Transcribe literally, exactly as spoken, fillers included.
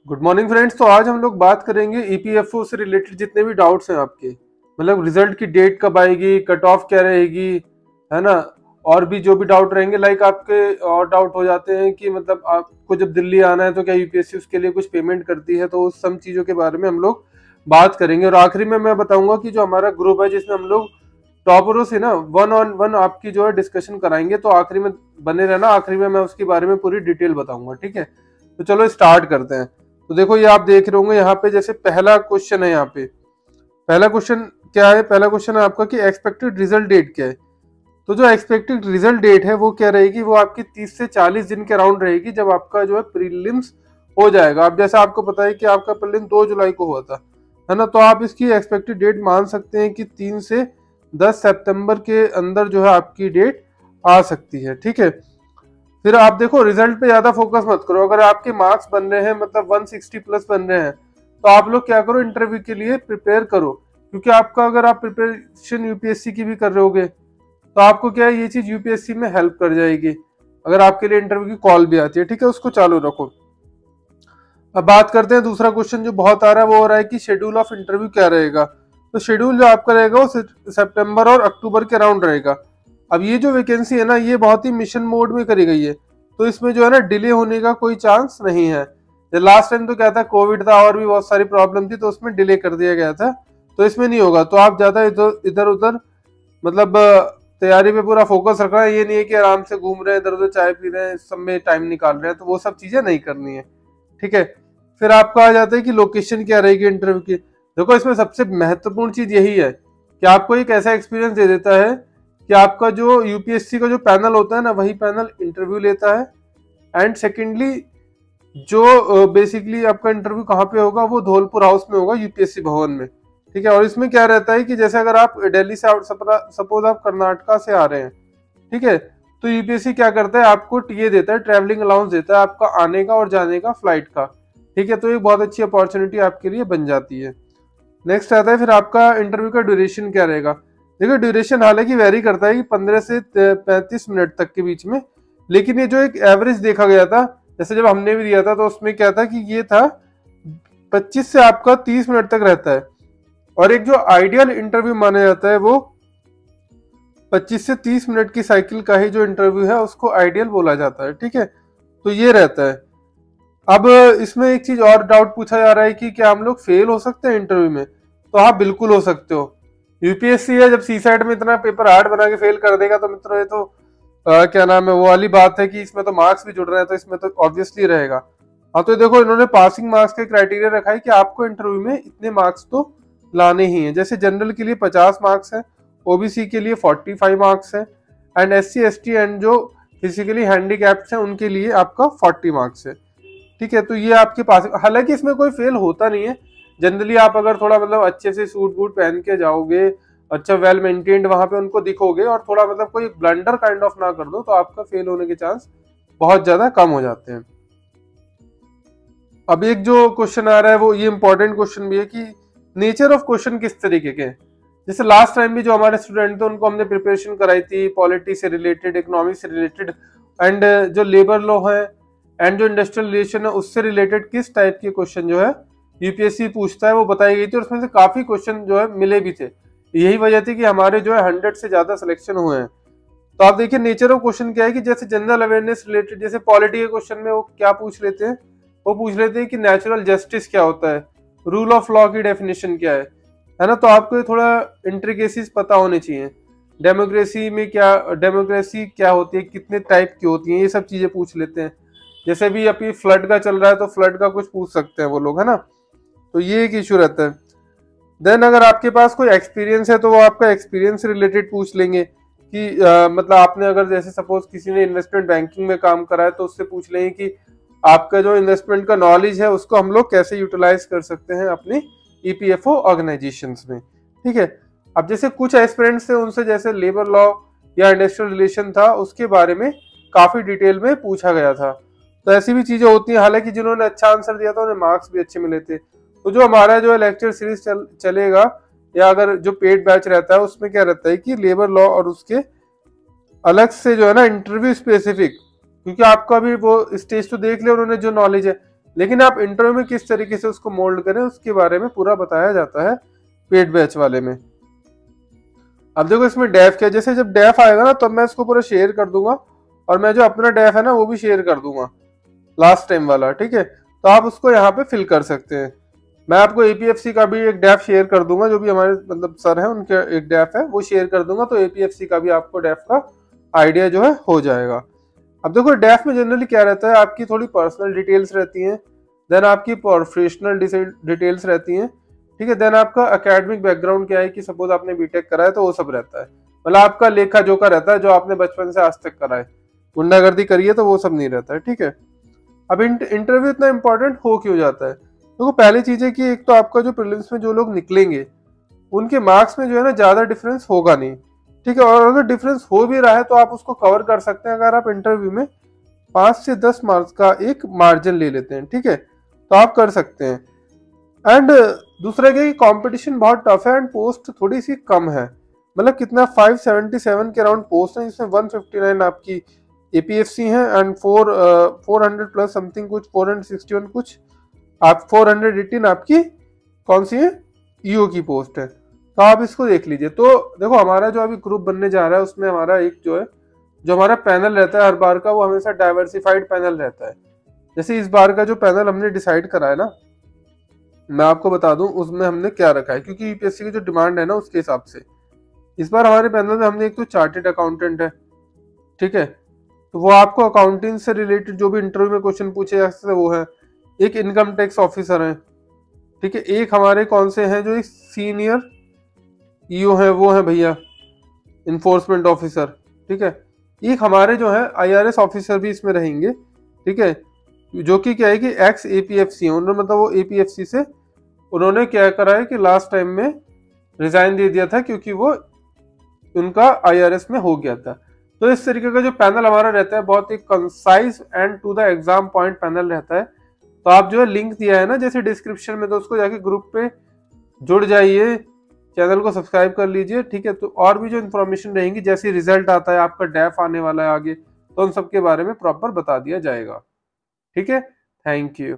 Good morning friends. तो आज हम लोग बात करेंगे ईपीएफओ से रिलेटेड जितने भी डाउट्स हैं आपके, मतलब रिजल्ट की डेट कब आएगी, कट ऑफ क्या रहेगी, है ना। और भी जो भी डाउट रहेंगे, लाइक आपके और डाउट हो जाते हैं कि मतलब आपको जब दिल्ली आना है तो क्या यूपीएससी उसके लिए कुछ पेमेंट करती है, तो उस सब चीज़ों के बारे में हम लोग बात करेंगे। और आखिरी में मैं बताऊंगा कि जो हमारा ग्रुप है जिसमें हम लोग टॉपरों से ना वन ऑन वन आपकी जो है डिस्कशन कराएंगे, तो आखिरी में बने रहना, आखिरी में मैं उसके बारे में पूरी डिटेल बताऊंगा, ठीक है। तो चलो स्टार्ट करते हैं। तो देखो ये आप देख रहे होंगे यहाँ पे, जैसे पहला क्वेश्चन है, यहाँ पे पहला क्वेश्चन क्या है, पहला क्वेश्चन है आपका कि एक्सपेक्टेड रिजल्ट डेट क्या है। तो जो एक्सपेक्टेड रिजल्ट डेट है वो क्या रहेगी, वो आपकी तीस से चालीस दिन के अराउंड रहेगी, जब आपका जो है प्रीलिम्स हो जाएगा। अब जैसा आपको पता है कि आपका प्रीलिम दो जुलाई को हुआ था, है ना, तो आप इसकी एक्सपेक्टेड डेट मान सकते हैं कि तीन से दस सितंबर के अंदर जो है आपकी डेट आ सकती है, ठीक है। फिर आप देखो रिजल्ट पे ज्यादा फोकस मत करो। अगर आपके मार्क्स बन रहे हैं, मतलब एक सौ साठ प्लस बन रहे हैं, तो आप लोग क्या करो, इंटरव्यू के लिए प्रिपेयर करो। क्योंकि आपका अगर आप प्रिपरेशन यूपीएससी की भी कर रहे होगे तो आपको क्या है, ये चीज यूपीएससी में हेल्प कर जाएगी। अगर आपके लिए इंटरव्यू की कॉल भी आती है, ठीक है, उसको चालू रखो। अब बात करते हैं दूसरा क्वेश्चन जो बहुत आ रहा है, वो हो रहा है कि शेड्यूल ऑफ इंटरव्यू क्या रहेगा। तो शेड्यूल जो आपका रहेगा वो सितंबर और अक्टूबर के अराउंड रहेगा। अब ये जो वैकेंसी है ना, ये बहुत ही मिशन मोड में करी गई है, तो इसमें जो है ना डिले होने का कोई चांस नहीं है। लास्ट टाइम तो क्या था, कोविड था और भी बहुत सारी प्रॉब्लम थी, तो उसमें डिले कर दिया गया था, तो इसमें नहीं होगा। तो आप ज्यादा इधर इधर उधर मतलब तैयारी पे पूरा फोकस रखना है। ये नहीं है कि आराम से घूम रहे हैं, इधर उधर चाय पी रहे हैं, इस सब में टाइम निकाल रहे हैं, तो वो सब चीजें नहीं करनी है, ठीक है। फिर आपका आ जाता है कि लोकेशन क्या रहेगी इंटरव्यू की। देखो इसमें सबसे महत्वपूर्ण चीज यही है कि आपको एक ऐसा एक्सपीरियंस दे देता है कि आपका जो यूपीएससी का जो पैनल होता है ना, वही पैनल इंटरव्यू लेता है। एंड सेकेंडली जो बेसिकली uh, आपका इंटरव्यू कहाँ पे होगा, वो धौलपुर हाउस में होगा, यूपीएससी भवन में, ठीक है। और इसमें क्या रहता है कि जैसे अगर आप दिल्ली से, सपोज आप कर्नाटका से आ रहे हैं, ठीक है, तो यूपीएससी क्या करता है, आपको टीए देता है, ट्रैवलिंग अलाउंस देता है आपका आने का और जाने का, फ्लाइट का, ठीक है। तो एक बहुत अच्छी अपॉर्चुनिटी आपके लिए बन जाती है। नेक्स्ट आता है फिर आपका इंटरव्यू का ड्यूरेशन क्या रहेगा। देखो ड्यूरेशन हालांकि वेरी करता है कि पंद्रह से पैंतीस मिनट तक के बीच में, लेकिन ये जो एक एवरेज देखा गया था, जैसे जब हमने भी दिया था, तो उसमें क्या था कि ये था पच्चीस से आपका तीस मिनट तक रहता है। और एक जो आइडियल इंटरव्यू माना जाता है वो पच्चीस से तीस मिनट की साइकिल का ही जो इंटरव्यू है उसको आइडियल बोला जाता है, ठीक है। तो ये रहता है। अब इसमें एक चीज और डाउट पूछा जा रहा है कि क्या हम लोग फेल हो सकते हैं इंटरव्यू में। तो हाँ, बिल्कुल हो सकते हो। यूपीएससी है, जब सी सेट में इतना पेपर हार्ड बना के फेल कर देगा तो मित्रों ये तो आ, क्या नाम है, वो वाली बात है कि इसमें तो मार्क्स भी जुड़ रहे हैं, तो इसमें तो ऑब्वियसली रहेगा। हाँ, तो देखो इन्होंने पासिंग मार्क्स के क्राइटेरिया रखा है कि आपको इंटरव्यू में इतने मार्क्स तो लाने ही हैं। जैसे जनरल के लिए पचास मार्क्स है, ओबीसी के लिए पैंतालीस मार्क्स है, and S C S T and जो फिजिकली हैंडीकैप्ड हैं उनके लिए आपका चालीस मार्क्स है, ठीक है। तो ये आपके पास, हालांकि इसमें कोई फेल होता नहीं है। जनरली आप अगर थोड़ा मतलब अच्छे से सूट बूट पहन के जाओगे, अच्छा वेल मेंटेन्ड वहां पे उनको दिखोगे, और थोड़ा मतलब कोई ब्लंडर काइंड ऑफ ना कर दो, तो आपका फेल होने के चांस बहुत ज्यादा कम हो जाते हैं। अब एक जो क्वेश्चन आ रहा है वो ये इंपॉर्टेंट क्वेश्चन भी है कि नेचर ऑफ क्वेश्चन किस तरीके के। जैसे लास्ट टाइम भी जो हमारे स्टूडेंट थे उनको हमने प्रिपरेशन कराई थी पॉलिटी से रिलेटेड, इकोनॉमिक से रिलेटेड, एंड जो लेबर लॉ है एंड जो इंडस्ट्रियल रिलेशन है उससे रिलेटेड किस टाइप के क्वेश्चन जो है यूपीएससी पूछता है वो बताई गई थी, और उसमें से काफी क्वेश्चन जो है मिले भी थे। यही वजह थी कि हमारे जो है हंड्रेड से ज्यादा सिलेक्शन हुए हैं। तो आप देखिए नेचर ऑफ क्वेश्चन क्या है कि जैसे जनरल अवेयरनेस रिलेटेड, जैसे पॉलिटी के क्वेश्चन में वो क्या पूछ लेते हैं, वो पूछ लेते हैं कि नेचुरल जस्टिस क्या होता है, रूल ऑफ लॉ की डेफिनेशन क्या है है ना। तो आपको थोड़ा इंट्रिकेसीज पता होने चाहिए। डेमोक्रेसी में क्या, डेमोक्रेसी क्या होती है, कितने टाइप की होती है, ये सब चीजें पूछ लेते हैं। जैसे भी अभी फ्लड का चल रहा है तो फ्लड का कुछ पूछ सकते हैं वो लोग, है ना। तो ये एक इशू रहता है। देन अगर आपके पास कोई एक्सपीरियंस है तो वो आपका एक्सपीरियंस रिलेटेड पूछ लेंगे कि आ, मतलब आपने अगर जैसे सपोज किसी ने इन्वेस्टमेंट बैंकिंग में काम करा है तो उससे पूछ लेंगे कि आपका जो इन्वेस्टमेंट का नॉलेज है उसको हम लोग कैसे यूटिलाइज कर सकते हैं अपनी ईपीएफओ ऑर्गेनाइजेशंस में, ठीक है। अब जैसे कुछ एस्पिरेंट्स थे उनसे जैसे लेबर लॉ या इंडस्ट्रियल रिलेशन था उसके बारे में काफी डिटेल में पूछा गया था। तो ऐसी भी चीजें होती हैं। हालांकि जिन्होंने अच्छा आंसर दिया था उन्हें मार्क्स भी अच्छे मिले थे। तो जो हमारा जो है लेक्चर सीरीज चल, चलेगा या अगर जो पेड बैच रहता है उसमें क्या रहता है कि लेबर लॉ और उसके अलग से जो है ना इंटरव्यू स्पेसिफिक, क्योंकि आपका भी वो स्टेज तो देख लिया उन्होंने जो नॉलेज है, लेकिन आप इंटरव्यू में किस तरीके से उसको मोल्ड करें उसके बारे में पूरा बताया जाता है पेड बैच वाले में। अब देखो इसमें डेफ क्या, जैसे जब डेफ आएगा ना तब मैं इसको पूरा शेयर कर दूंगा, और मैं जो अपना डेफ है ना वो भी शेयर कर दूंगा लास्ट टाइम वाला, ठीक है। तो आप उसको यहाँ पे फिल कर सकते हैं। मैं आपको एपीएफसी का भी एक डेफ शेयर कर दूंगा, जो भी हमारे मतलब सर है उनके एक डेफ है वो शेयर कर दूंगा, तो एपीएफसी का भी आपको डेफ का आइडिया जो है हो जाएगा। अब देखो डेफ में जनरली क्या रहता है, आपकी थोड़ी पर्सनल डिटेल्स रहती हैं, देन आपकी प्रोफेशनल डिटेल्स रहती हैं, ठीक है, देन आपका एकेडमिक बैकग्राउंड क्या है कि सपोज आपने बीटेक करा है तो वो सब रहता है, मतलब आपका लेखा जोखा रहता है जो आपने बचपन से आज तक करा है, गुंडागर्दी करी है तो वो सब नहीं रहता है, ठीक है। अब इंटरव्यू इतना इंपॉर्टेंट हो क्यों जाता है, देखो तो पहली चीज है कि एक तो आपका जो प्रीलिम्स में जो लोग निकलेंगे उनके मार्क्स में जो है ना ज्यादा डिफरेंस होगा नहीं, ठीक है, और अगर डिफरेंस हो भी रहा है तो आप उसको कवर कर सकते हैं अगर आप इंटरव्यू में पांच से दस मार्क्स का एक मार्जिन ले लेते हैं, ठीक है, तो आप कर सकते हैं। एंड दूसरा क्या कि कंपटीशन बहुत टफ है एंड पोस्ट थोड़ी सी कम है, मतलब कितना पाँच सौ सतहत्तर के अराउंड पोस्ट है, जिसमें एक सौ उनसठ आपकी एपीएफसी है and four four hundred plus something कुछ फोर हंड्रेड सिक्सटी वन कुछ आप फोर हंड्रेड एटीन आपकी कौन सी है ईओ की पोस्ट है, तो आप इसको देख लीजिए। तो देखो हमारा जो अभी ग्रुप बनने जा रहा है उसमें हमारा एक जो है जो हमारा पैनल रहता है हर बार का वो हमेशा डाइवर्सिफाइड पैनल रहता है। जैसे इस बार का जो पैनल हमने डिसाइड करा है ना, मैं आपको बता दूं उसमें हमने क्या रखा है, क्योंकि यूपीएससी की जो डिमांड है ना उसके हिसाब से इस बार हमारे पैनल में हमने एक तो चार्टेड अकाउंटेंट है, ठीक है, तो वो आपको अकाउंटिंग से रिलेटेड जो भी इंटरव्यू में क्वेश्चन पूछे जा सकते वो है, एक इनकम टैक्स ऑफिसर है, ठीक है, एक हमारे कौन से हैं जो एक सीनियर ईओ है वो है भैया इन्फोर्समेंट ऑफिसर, ठीक है, एक हमारे जो है आईआरएस ऑफिसर भी इसमें रहेंगे, ठीक है, जो कि क्या है कि एक्स एपीएफसी है, उन्होंने मतलब वो एपीएफसी से उन्होंने क्या करा है कि लास्ट टाइम में रिजाइन दे दिया था क्योंकि वो उनका आईआरएस में हो गया था। तो इस तरीके का जो पैनल हमारा रहता है बहुत ही concise and to the exam point panel रहता है। तो आप जो है लिंक दिया है ना जैसे डिस्क्रिप्शन में, तो उसको जाके ग्रुप पे जुड़ जाइए, चैनल को सब्सक्राइब कर लीजिए, ठीक है। तो और भी जो इन्फॉर्मेशन रहेंगी जैसे रिजल्ट आता है आपका डेफ आने वाला है आगे, तो उन सब के बारे में प्रॉपर बता दिया जाएगा, ठीक है। Thank you.